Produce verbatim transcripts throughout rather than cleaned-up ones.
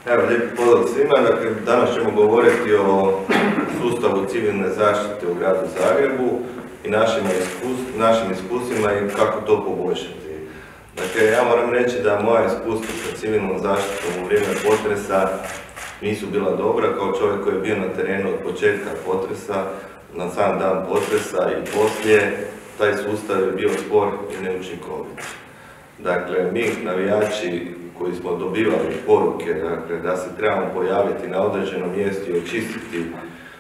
Evo, lijepi pozdrav svima. Dakle, danas ćemo govoriti o sustavu civilne zaštite u gradu Zagrebu i našim, iskus, našim iskustvima i kako to poboljšati. Dakle, ja moram reći da moja iskustva sa civilnom zaštitom u vrijeme potresa nisu bila dobra. Kao čovjek koji je bio na terenu od početka potresa, na sam dan potresa i poslije, taj sustav je bio spor i neučinkovit. Dakle, mi navijači koji smo dobivali poruke, dakle, da se trebamo pojaviti na određenom mjestu i očistiti e,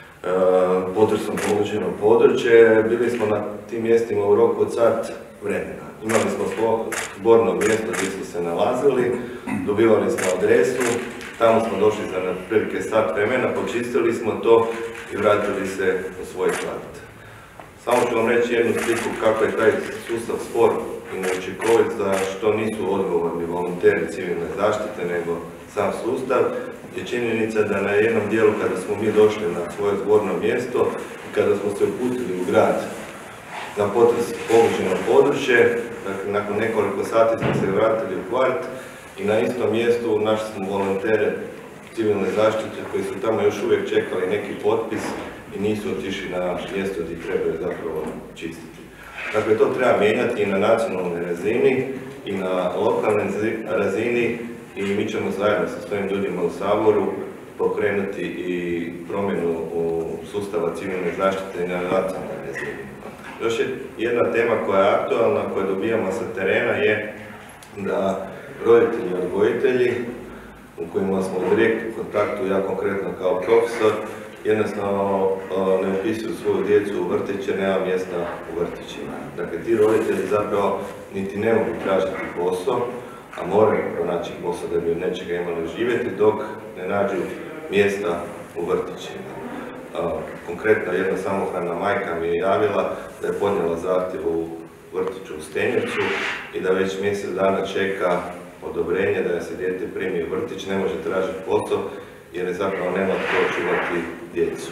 potresom pogođeno područje, bili smo na tim mjestima u roku od sat vremena. Imali smo zborno mjesto gdje smo se nalazili, dobivali smo adresu, tamo smo došli za otprilike sat vremena, počistili smo to i vratili se u svoj kvart. Samo ću vam reći jednu sliku kako je taj sustav spor i neučinkovit, za što nisu odgovorni volonteri civilne zaštite, nego sam sustav, je činjenica da na jednom dijelu kada smo mi došli na svoje zborno mjesto i kada smo se uputili u grad na potres pogođeno područje, dakle, nakon nekoliko sati smo se vratili u kvart i na istom mjestu našli smo volontere civilne zaštite koji su tamo još uvijek čekali neki potpis i nisu otišli na mjesto gdje trebaju zapravo čistiti. Dakle, to treba mijenjati i na nacionalnoj razini i na lokalnoj razini i mi ćemo zajedno sa svojim ljudima u Saboru pokrenuti i promjenu u sustava civilne zaštite na nacionalnoj razini. Još je jedna tema koja je aktualna, koju dobijamo sa terena, je da roditelji i odgojitelji, u kojima smo u direktnom kontaktu, ja konkretno kao profesor, jednostavno ne upisuju svoju djecu u vrtiće, nema mjesta u vrtićima. Dakle, ti roditelji zapravo niti ne mogu tražiti posao, a moraju pronaći posao da bi od nečega imali živjeti, dok ne nađu mjesta u vrtićima. Konkretno, jedna samohrana majka mi je javila da je podnijela zahtjev u vrtiću u Stenjevcu i da već mjesec dana čeka odobrenje da se dijete primi u vrtić, ne može tražiti posao jer je zapravo nema tko čuvati djecu.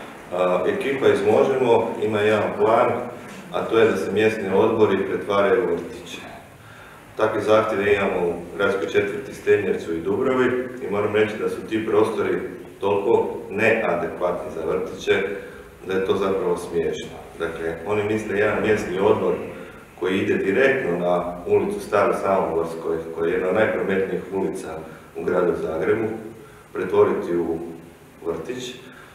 A, ekipa iz Možemo ima jedan plan, a to je da se mjesni odbori pretvaraju u vrtiće. Takve zahtjeve imamo u gradskoj četvrti Stenjevcu i Dubrovi i moram reći da su ti prostori toliko neadekvatni za vrtiće da je to zapravo smiješno. Dakle, oni misle jedan mjesni odbor koji ide direktno na ulicu Staroj Samoborskoj, koja je jedna od najprometnijih ulica u gradu Zagrebu, pretvoriti u vrtić.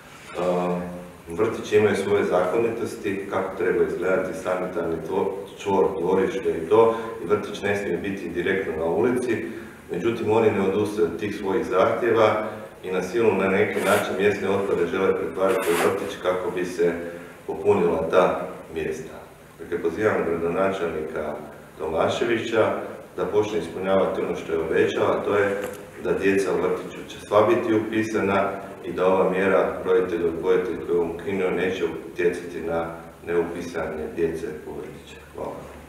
Vrtići imaju svoje zakonitosti, kako treba izgledati sanitarni čvor, dvorište i to, i vrtić ne smije biti direktno na ulici, međutim oni ne odustaju od tih svojih zahtjeva i na silu na neki način mjesne otpade žele pretvariti u vrtić kako bi se popunila ta mjesta. Dakle, pozivam gradonačelnika Tomaševića da počne ispunjavati ono što je obećao, a to je da djeca u vrtiću će sva biti upisana i da ova mjera roditelj odgojitelj koju ukinuo neće utjecati na neupisanje djece u vrtiće. Hvala.